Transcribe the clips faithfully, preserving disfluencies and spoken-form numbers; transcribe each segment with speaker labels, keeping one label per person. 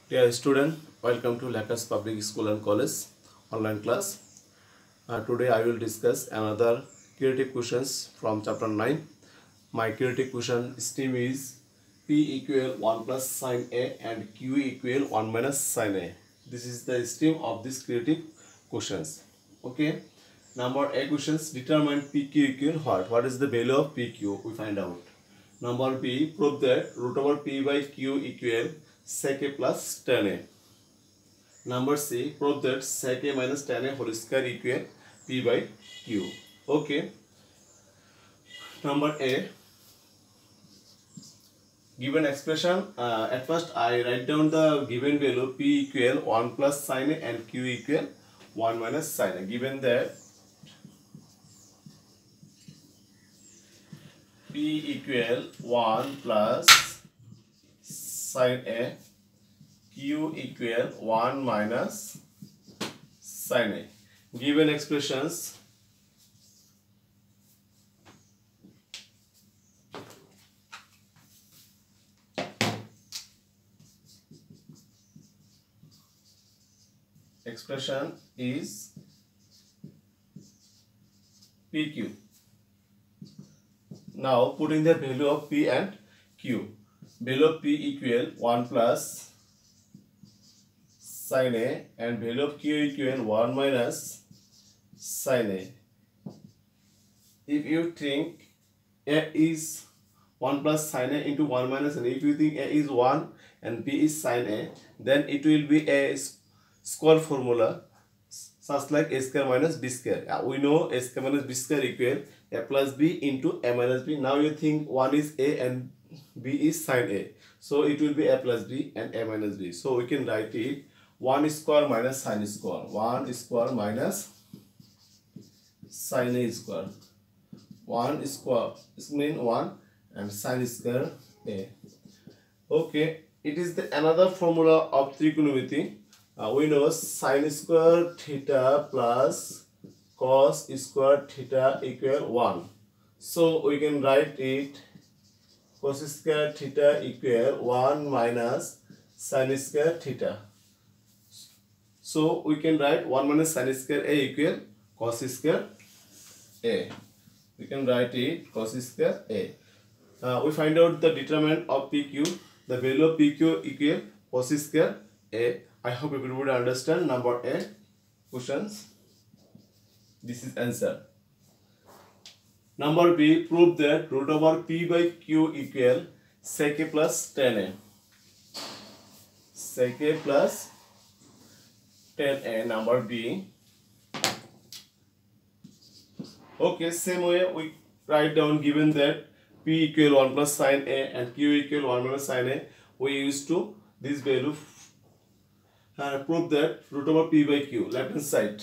Speaker 1: Dear student, welcome to Lakas Public School and College online class. Uh, today I will discuss another creative questions from chapter nine. My creative question stream is P equal one plus sine A and Q equal one minus sine A. This is the stream of this creative questions. Okay. Number A questions, determine P Q equal what? What is the value of P Q? We find out. Number B, prove that root over P by Q equal sec A plus tan A. Number C, prove that sec A minus tan A whole square equal P by Q. Okay. Number A, given expression, uh, at first I write down the given value P equal one plus sine A and Q equal one minus sine A. Given that P equal one plus sine A, Q equal one minus sine A. Given expressions, expression is P Q. Now putting the value of P and Q. Value of P equal one plus sine A and value of Q equal one minus sine A. If you think A is one plus sine A into one minus sine A, if you think A is one and B is sine A, then it will be a square formula such like A square minus B square. Uh, we know A square minus B square equal A plus B into A minus B. Now you think one is A and B is sine A. So it will be A plus B and A minus B. So we can write it one square minus sine square. one square minus sine square. one square is mean one and sine square A. Okay, it is the another formula of trigonometry. Uh, we know sine square theta plus cos square theta equal one. So we can write it cos square theta equal one minus sine square theta. So we can write one minus sine square A equal cos square A. We can write it cos square A. Uh, we find out the determinant of P Q. The value of P Q equal cos square A. I hope everybody understand number A questions. This is answer. Number B, prove that root over P by Q equal sec A plus tan A. Sec A plus tan A, number B. Okay, same way we write down given that P equal one plus sine A and Q equal one minus sine A. We used to this value and prove that root over P by Q, left hand side.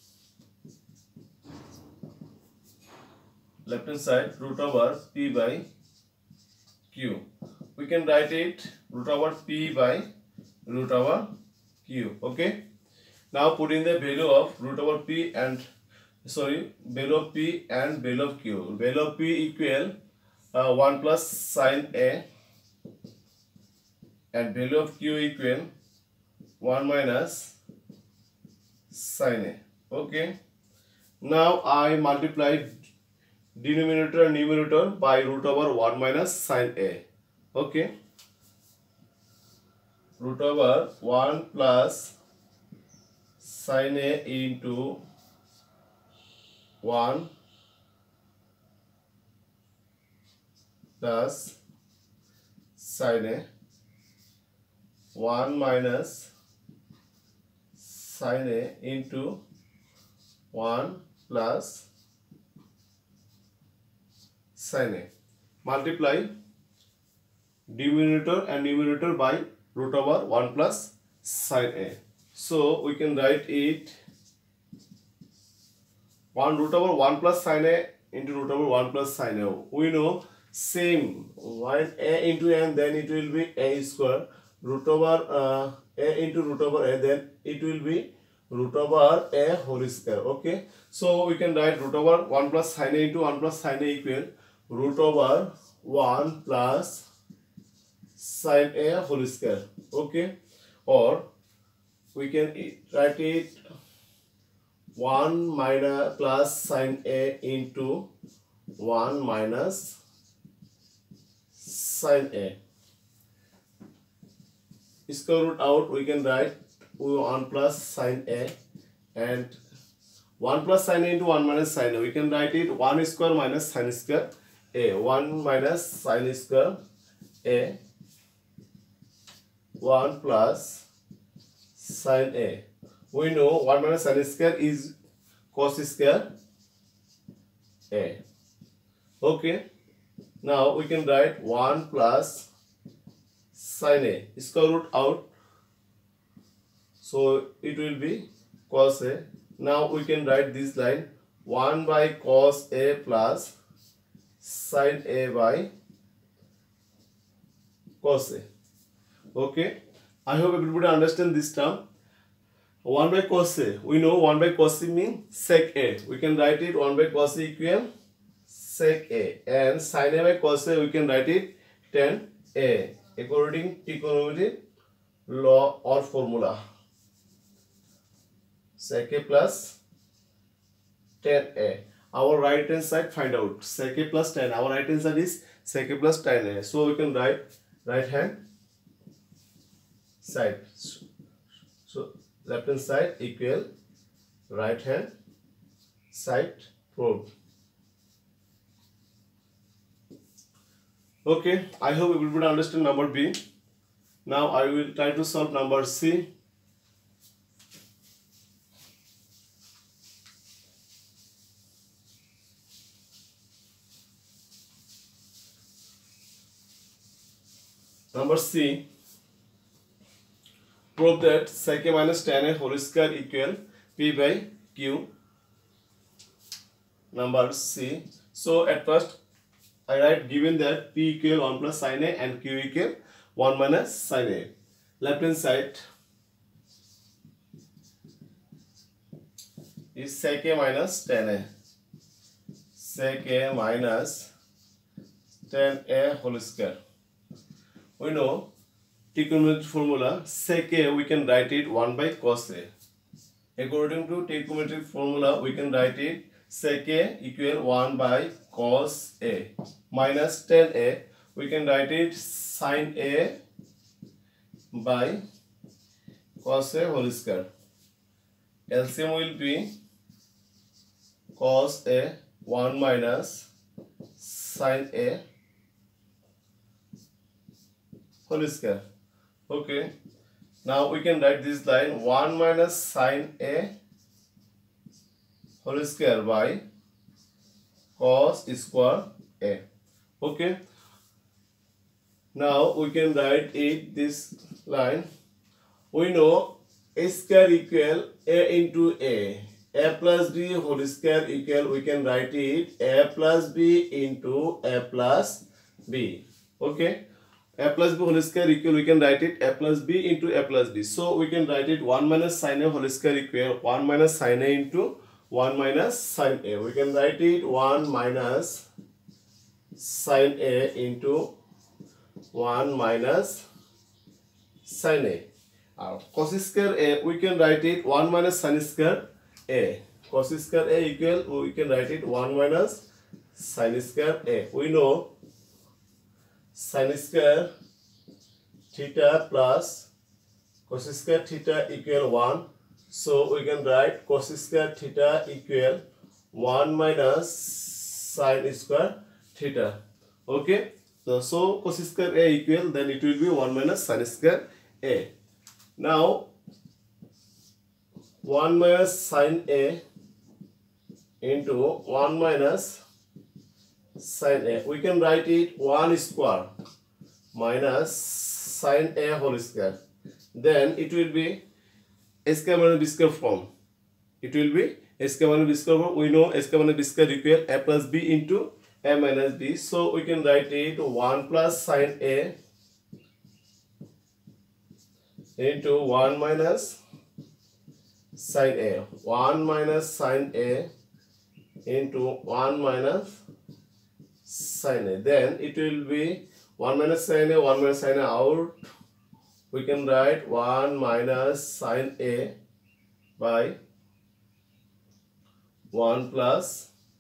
Speaker 1: Left hand side root over P by Q. We can write it root over P by root over Q. Okay. Now put in the value of root over P and sorry value of P and value of Q. Value of P equal uh, one plus sine A and value of Q equal one minus sine A. Okay. Now I multiply denominator and numerator by root over one minus sine A. Okay. Root over one plus sine A into one plus sine A one minus sine A into one plus sine A. Multiply denominator and numerator by root over one plus sine A. So we can write it one root over one plus sine A into root over one plus sine A. We know same while A into N, then it will be A square. Root over uh, A into root over A, then it will be root over A whole square. Okay, so we can write root over one plus sine A into one plus sine A equal root over one plus sine A whole square. Okay, or we can write it one minus plus sine A into one minus sine A. Square root out, we can write one plus sine A, and one plus sine A into one minus sine A. We can write it one square minus sine square A. one minus sine square A. one plus sine A. We know one minus sine square is cos square A. Okay. Now we can write one plus sine A. Square root out. So it will be cos A. Now we can write this line one by cos A plus sine A by cos A. Okay. I hope everybody understand this term. one by cos A. We know one by cos A means sec A. We can write it one by cos A equal sec A. And sin A by cos A we can write it tan A. According to trigonometry law or formula. Sec A plus tan A. Our right hand side find out. Sec A plus tan. Our right hand side is sec A plus tan A. So we can write right hand side. So left hand side equal right hand side proved. Okay, I hope everybody understand number B. Now I will try to solve number C. Number C. Prove that sec A minus tan A whole square equal P by Q. Number C. So at first I write given that P equal one plus sin A and Q equal one minus sin A. Left hand side is sec A minus tan A. Sec A minus tan A whole square. We know trigonometry formula sec A we can write it one by cos A. According to trigonometry formula we can write it sec A equal one by cos A minus tan A we can write it sin A by cos A whole square. L C M will be cos A one minus sin A whole square. Okay. Now we can write this line one minus sin A whole square by cos square A. Okay. Now we can write it this line. We know A square equal A into A. A plus B whole square equal, we can write it A plus B into A plus B. Okay. A plus B whole square equal, we can write it A plus B into A plus B. So we can write it one minus sin A whole square equal one minus sin A into one minus sin A. We can write it one minus sin A into one minus sin A. Uh, cos square A, we can write it one minus sin square A. Cos square A equal, we can write it one minus sin square A. We know sin square theta plus cos square theta equal one. So we can write cos square theta equal one minus sin square theta. Okay. So, so cos square A equal, then it will be one minus sin square A. Now one minus sin A into one minus sin A. We can write it one square minus sin A whole square. Then it will be A square minus B square form. It will be A square minus B square form. We know A square minus B square equal A plus B into A minus B. So we can write it one plus sin A into one minus sin A. one minus sin A into one minus sin A. Then it will be one minus sin A, one minus sin A out. we can write one minus sine A by one plus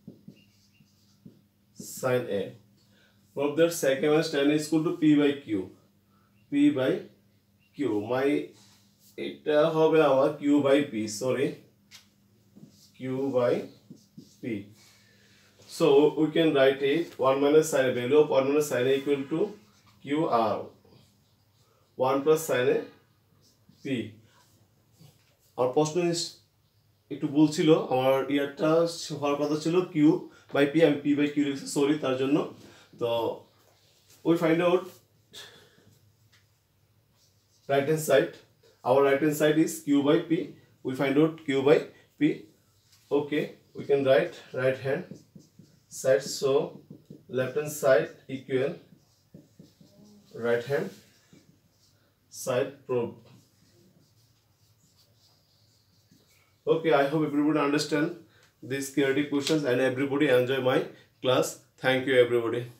Speaker 1: sine A. From that, second one tan is equal to P by Q. P by Q. My এটা হবে আমার Q by P. Sorry, Q by P. So we can write it one minus sine A. Value of one minus sine A equal to Q R. one plus sine A P. আর প্রশ্ন একটু ভুল ছিল, আমার ইয়ারটা হওয়ার কথা ছিল Q by P, আমি P by Q লিখছি, সরি তার জন্য। তো we find out right hand side, our right hand side is Q by P, we find out Q by P. Okay, we can write right hand side, so left hand side equal right hand side proved. Okay, I hope everybody understand these theoretic questions and everybody enjoy my class. Thank you everybody.